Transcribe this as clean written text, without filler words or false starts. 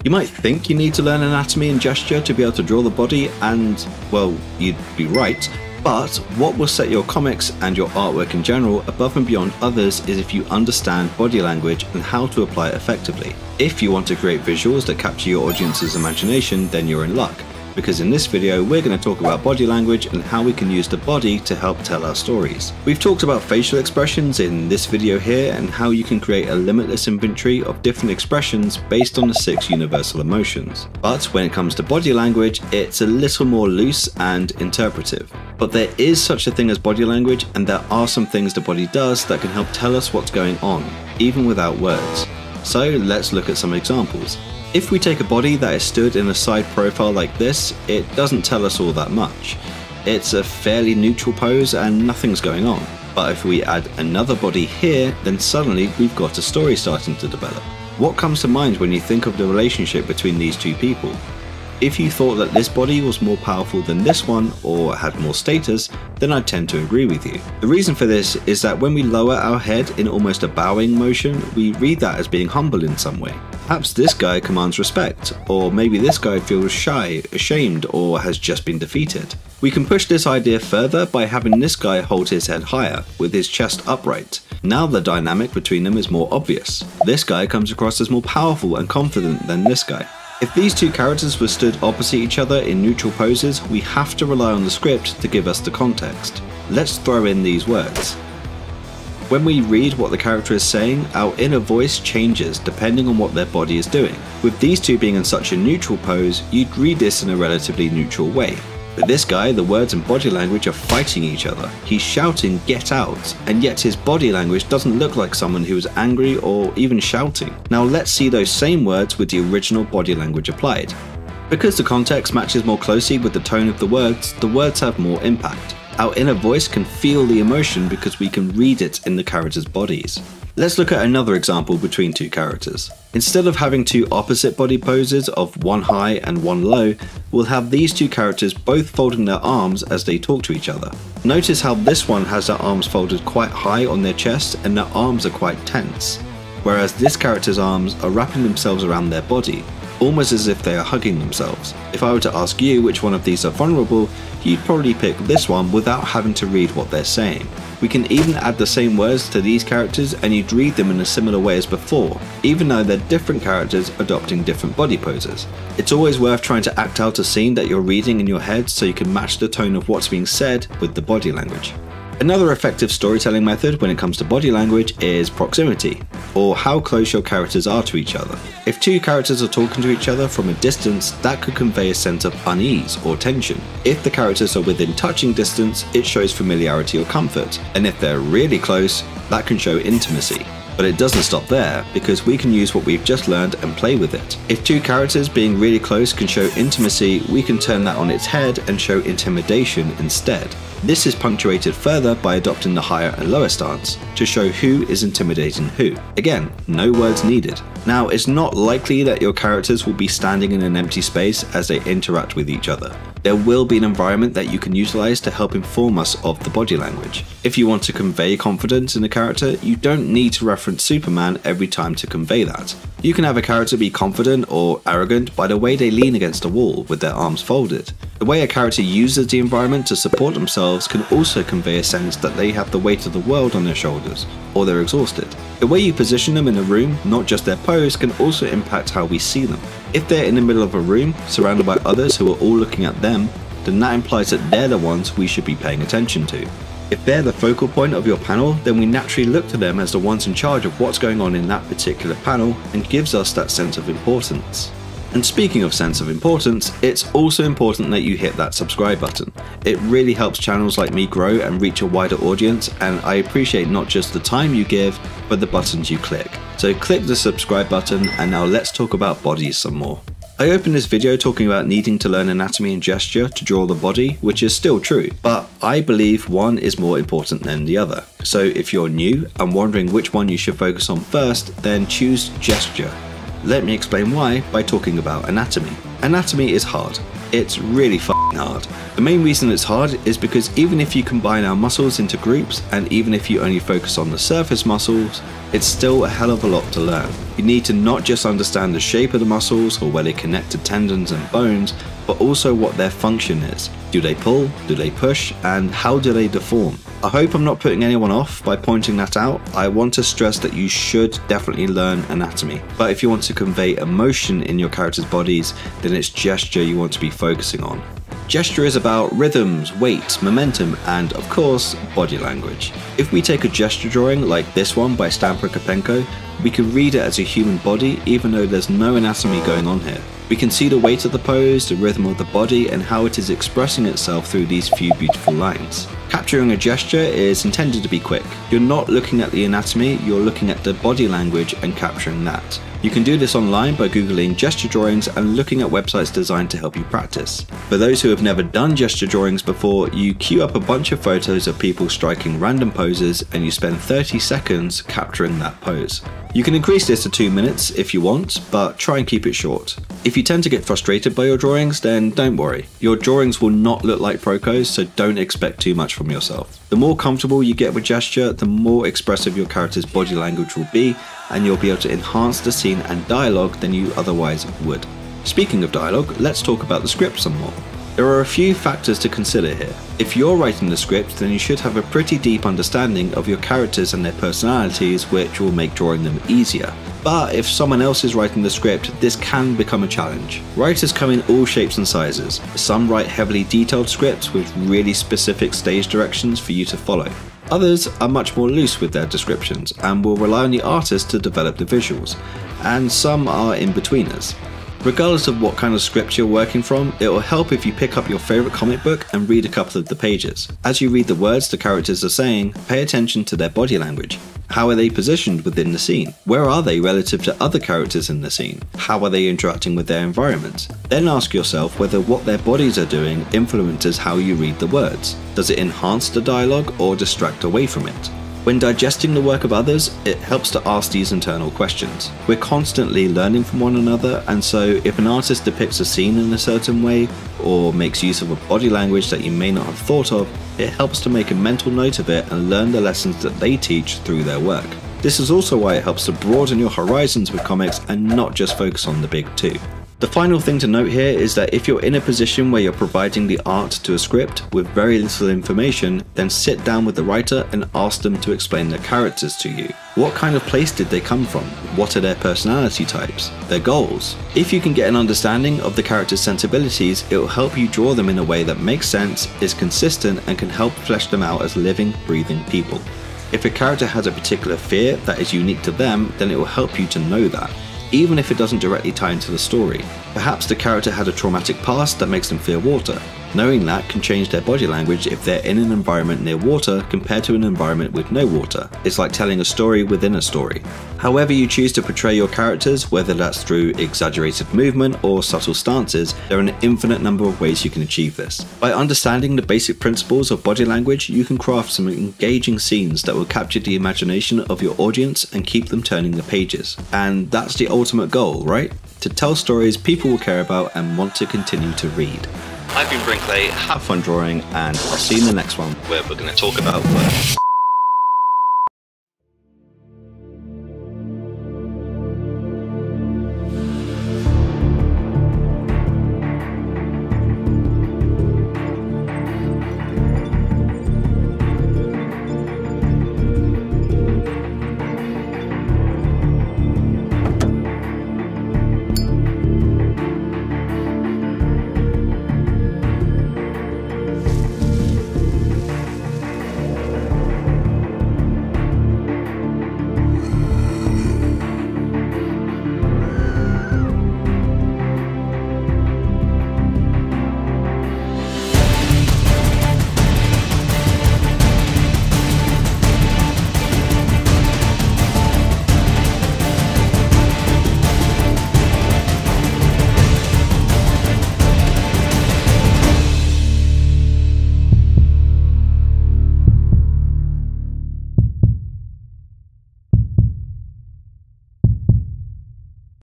You might think you need to learn anatomy and gesture to be able to draw the body, and, well, you'd be right. But what will set your comics and your artwork in general above and beyond others is if you understand body language and how to apply it effectively. If you want to create visuals that capture your audience's imagination, then you're in luck. Because in this video we're going to talk about body language and how we can use the body to help tell our stories. We've talked about facial expressions in this video here and how you can create a limitless inventory of different expressions based on the 6 universal emotions. But when it comes to body language, it's a little more loose and interpretive. But there is such a thing as body language, and there are some things the body does that can help tell us what's going on, even without words. So let's look at some examples. If we take a body that is stood in a side profile like this, it doesn't tell us all that much. It's a fairly neutral pose and nothing's going on. But if we add another body here, then suddenly we've got a story starting to develop. What comes to mind when you think of the relationship between these two people? If you thought that this body was more powerful than this one or had more status, then I tend to agree with you. The reason for this is that when we lower our head in almost a bowing motion, we read that as being humble in some way. Perhaps this guy commands respect, or maybe this guy feels shy, ashamed, or has just been defeated. We can push this idea further by having this guy hold his head higher, with his chest upright. Now the dynamic between them is more obvious. This guy comes across as more powerful and confident than this guy. If these two characters were stood opposite each other in neutral poses, we have to rely on the script to give us the context. Let's throw in these words. When we read what the character is saying, our inner voice changes depending on what their body is doing. With these two being in such a neutral pose, you'd read this in a relatively neutral way. But this guy, the words and body language are fighting each other. He's shouting, "Get out," and yet his body language doesn't look like someone who is angry or even shouting. Now let's see those same words with the original body language applied. Because the context matches more closely with the tone of the words have more impact. Our inner voice can feel the emotion because we can read it in the characters' bodies. Let's look at another example between two characters. Instead of having two opposite body poses of one high and one low, we'll have these two characters both folding their arms as they talk to each other. Notice how this one has their arms folded quite high on their chest and their arms are quite tense, whereas this character's arms are wrapping themselves around their body, almost as if they are hugging themselves. If I were to ask you which one of these are vulnerable, you'd probably pick this one without having to read what they're saying. We can even add the same words to these characters and you'd read them in a similar way as before, even though they're different characters adopting different body poses. It's always worth trying to act out a scene that you're reading in your head so you can match the tone of what's being said with the body language. Another effective storytelling method when it comes to body language is proximity, or how close your characters are to each other. If two characters are talking to each other from a distance, that could convey a sense of unease or tension. If the characters are within touching distance, it shows familiarity or comfort, and if they're really close, that can show intimacy. But it doesn't stop there, because we can use what we've just learned and play with it. If two characters being really close can show intimacy, we can turn that on its head and show intimidation instead. This is punctuated further by adopting the higher and lower stance to show who is intimidating who. Again, no words needed. Now, it's not likely that your characters will be standing in an empty space as they interact with each other. There will be an environment that you can utilize to help inform us of the body language. If you want to convey confidence in a character, you don't need to reference Superman every time to convey that. You can have a character be confident or arrogant by the way they lean against a wall with their arms folded. The way a character uses the environment to support themselves can also convey a sense that they have the weight of the world on their shoulders, or they're exhausted. The way you position them in a room, not just their pose, can also impact how we see them. If they're in the middle of a room, surrounded by others who are all looking at them, then that implies that they're the ones we should be paying attention to. If they're the focal point of your panel, then we naturally look to them as the ones in charge of what's going on in that particular panel and gives us that sense of importance. And speaking of sense of importance, it's also important that you hit that subscribe button. It really helps channels like me grow and reach a wider audience, and I appreciate not just the time you give, but the buttons you click. So click the subscribe button, and now let's talk about bodies some more. I opened this video talking about needing to learn anatomy and gesture to draw the body, which is still true, but I believe one is more important than the other. So if you're new and wondering which one you should focus on first, then choose gesture. Let me explain why by talking about anatomy. Anatomy is hard. It's really fun. hard. The main reason it's hard is because even if you combine our muscles into groups, and even if you only focus on the surface muscles, it's still a hell of a lot to learn. You need to not just understand the shape of the muscles or where they connect to tendons and bones, but also what their function is. Do they pull? Do they push? And how do they deform? I hope I'm not putting anyone off by pointing that out. I want to stress that you should definitely learn anatomy. But if you want to convey emotion in your characters' bodies, then it's gesture you want to be focusing on. Gesture is about rhythms, weight, momentum, and of course, body language. If we take a gesture drawing like this one by Stan Prokopenko, we can read it as a human body even though there's no anatomy going on here. We can see the weight of the pose, the rhythm of the body, and how it is expressing itself through these few beautiful lines. Capturing a gesture is intended to be quick. You're not looking at the anatomy, you're looking at the body language and capturing that. You can do this online by googling gesture drawings and looking at websites designed to help you practice. For those who have never done gesture drawings before, you queue up a bunch of photos of people striking random poses and you spend 30 seconds capturing that pose. You can increase this to 2 minutes if you want, but try and keep it short. If you tend to get frustrated by your drawings, then don't worry. Your drawings will not look like Prokos, so don't expect too much from yourself. The more comfortable you get with gesture, the more expressive your character's body language will be, and you'll be able to enhance the scene and dialogue than you otherwise would. Speaking of dialogue, let's talk about the script some more. There are a few factors to consider here. If you're writing the script, then you should have a pretty deep understanding of your characters and their personalities, which will make drawing them easier. But if someone else is writing the script, this can become a challenge. Writers come in all shapes and sizes. Some write heavily detailed scripts with really specific stage directions for you to follow. Others are much more loose with their descriptions and will rely on the artist to develop the visuals, and some are in-betweeners. Regardless of what kind of script you're working from, it will help if you pick up your favourite comic book and read a couple of the pages. As you read the words the characters are saying, pay attention to their body language. How are they positioned within the scene? Where are they relative to other characters in the scene? How are they interacting with their environment? Then ask yourself whether what their bodies are doing influences how you read the words. Does it enhance the dialogue or distract away from it? When digesting the work of others, it helps to ask these internal questions. We're constantly learning from one another, and so if an artist depicts a scene in a certain way, or makes use of a body language that you may not have thought of, it helps to make a mental note of it and learn the lessons that they teach through their work. This is also why it helps to broaden your horizons with comics and not just focus on the big two. The final thing to note here is that if you're in a position where you're providing the art to a script with very little information, then sit down with the writer and ask them to explain their characters to you. What kind of place did they come from? What are their personality types? Their goals? If you can get an understanding of the character's sensibilities, it will help you draw them in a way that makes sense, is consistent, and can help flesh them out as living, breathing people. If a character has a particular fear that is unique to them, then it will help you to know that, even if it doesn't directly tie into the story. Perhaps the character had a traumatic past that makes them fear water. Knowing that can change their body language if they're in an environment near water compared to an environment with no water. It's like telling a story within a story. However you choose to portray your characters, whether that's through exaggerated movement or subtle stances, there are an infinite number of ways you can achieve this. By understanding the basic principles of body language, you can craft some engaging scenes that will capture the imagination of your audience and keep them turning the pages. And that's the ultimate goal, right? To tell stories people will care about and want to continue to read. I've been Brinkley, have fun drawing, and I'll see you in the next one where we're going to talk about work.